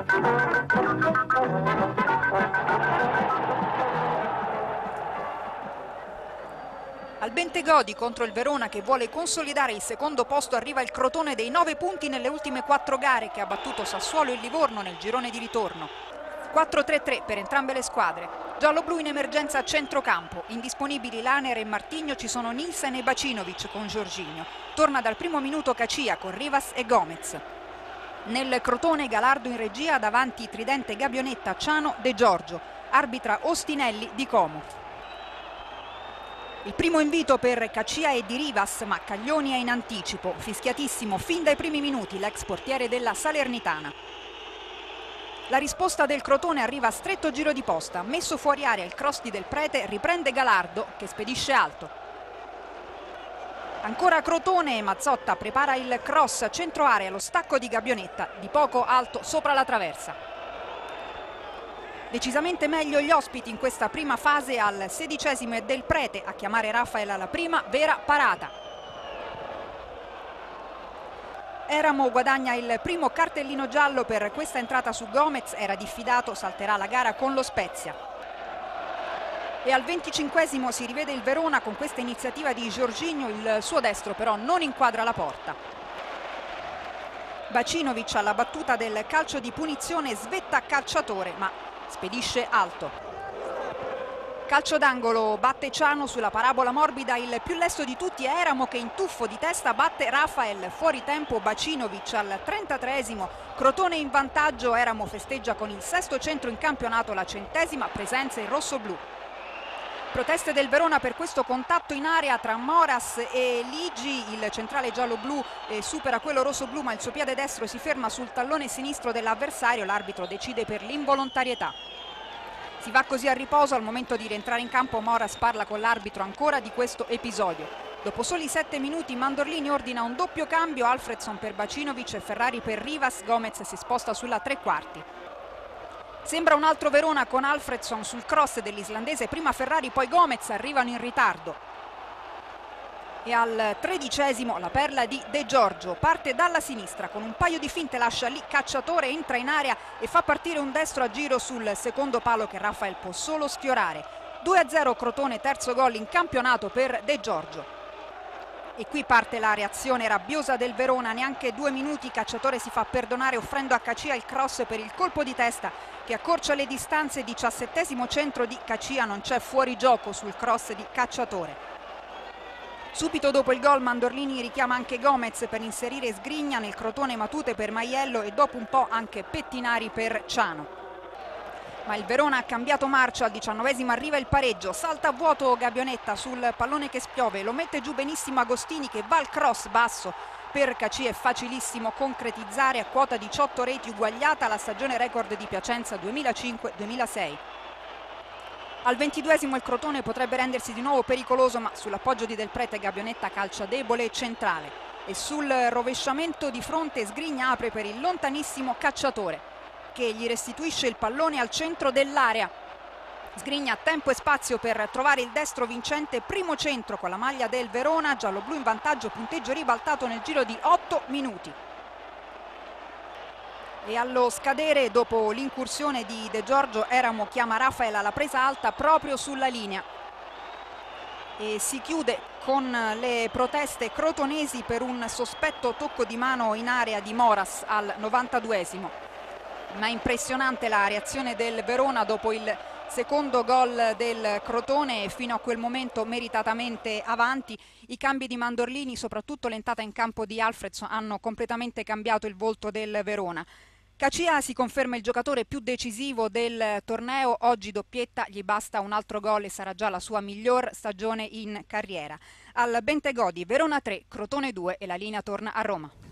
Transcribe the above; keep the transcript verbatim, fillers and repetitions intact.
Al Bentegodi contro il Verona, che vuole consolidare il secondo posto, arriva il Crotone dei nove punti nelle ultime quattro gare, che ha battuto Sassuolo e Livorno nel girone di ritorno. quattro tre tre per entrambe le squadre. Giallo-blu in emergenza a centrocampo. Indisponibili Laner e Martigno, ci sono Nielsen e Bacinovic con Jorginho. Torna dal primo minuto Cacia con Rivas e Gomez. Nel Crotone Galardo in regia, davanti Tridente, Gabionetta, Ciano, De Giorgio. Arbitra Ostinelli di Como. Il primo invito per Cacia e di Rivas, ma Caglioni è in anticipo. Fischiatissimo fin dai primi minuti l'ex portiere della Salernitana. La risposta del Crotone arriva a stretto giro di posta. Messo fuori area il cross di Del Prete, riprende Galardo che spedisce alto. Ancora Crotone, Mazzotta prepara il cross a centro area, lo stacco di Gabionetta, di poco alto sopra la traversa. Decisamente meglio gli ospiti in questa prima fase. Al sedicesimo è Del Prete a chiamare Rafael alla prima vera parata. Eramo guadagna il primo cartellino giallo per questa entrata su Gomez, era diffidato, salterà la gara con lo Spezia. E al venticinquesimo si rivede il Verona con questa iniziativa di Jorginho, il suo destro però non inquadra la porta. Bacinovic alla battuta del calcio di punizione svetta calciatore, ma spedisce alto. Calcio d'angolo, batte Ciano sulla parabola morbida, il più lesto di tutti è Eramo che in tuffo di testa batte Rafael, fuori tempo Bacinovic al trentatreesimo, Crotone in vantaggio, Eramo festeggia con il sesto centro in campionato, la centesima presenza in rossoblu. Proteste del Verona per questo contatto in area tra Moras e Ligi, il centrale giallo-blu eh, supera quello rosso-blu ma il suo piede destro si ferma sul tallone sinistro dell'avversario, l'arbitro decide per l'involontarietà. Si va così a riposo, al momento di rientrare in campo Moras parla con l'arbitro ancora di questo episodio. Dopo soli sette minuti Mandorlini ordina un doppio cambio, Alfredson per Bacinovic e Ferrari per Rivas, Gomez si sposta sulla tre quarti. Sembra un altro Verona con Alfredson sul cross dell'islandese, prima Ferrari poi Gomez arrivano in ritardo. E al tredicesimo la perla di De Giorgio, parte dalla sinistra con un paio di finte, lascia lì Cacciatore, entra in area e fa partire un destro a giro sul secondo palo che Rafael può solo sfiorare. due a zero Crotone, terzo gol in campionato per De Giorgio. E qui parte la reazione rabbiosa del Verona, neanche due minuti Cacciatore si fa perdonare offrendo a Cacia il cross per il colpo di testa che accorcia le distanze. Diciassettesimo centro di Cacia, non c'è fuorigioco sul cross di Cacciatore. Subito dopo il gol Mandorlini richiama anche Gomez per inserire Sgrigna, nel Crotone Matute per Maiello e dopo un po' anche Pettinari per Ciano. Ma il Verona ha cambiato marcia, al diciannovesimo arriva il pareggio, salta a vuoto Gabionetta sul pallone che spiove, lo mette giù benissimo Agostini che va al cross basso per Cacia, è facilissimo concretizzare, a quota diciotto reti uguagliata alla stagione record di Piacenza duemilacinque duemilasei. Al ventiduesimo il Crotone potrebbe rendersi di nuovo pericoloso, ma sull'appoggio di Del Prete Gabionetta calcia debole e centrale e sul rovesciamento di fronte Sgrigna apre per il lontanissimo Cacciatore che gli restituisce il pallone al centro dell'area. Sgrigna tempo e spazio per trovare il destro vincente, primo centro con la maglia del Verona, giallo-blu in vantaggio, punteggio ribaltato nel giro di otto minuti. E allo scadere, dopo l'incursione di De Giorgio, Eramo chiama Rafael alla presa alta proprio sulla linea. E si chiude con le proteste crotonesi per un sospetto tocco di mano in area di Moras al novantaduesimo. Ma impressionante la reazione del Verona dopo il secondo gol del Crotone, fino a quel momento meritatamente avanti. I cambi di Mandorlini, soprattutto l'entrata in campo di Alfredson, hanno completamente cambiato il volto del Verona. Cacia si conferma il giocatore più decisivo del torneo, oggi doppietta, gli basta un altro gol e sarà già la sua miglior stagione in carriera. Al Bentegodi Verona tre, Crotone due e la linea torna a Roma.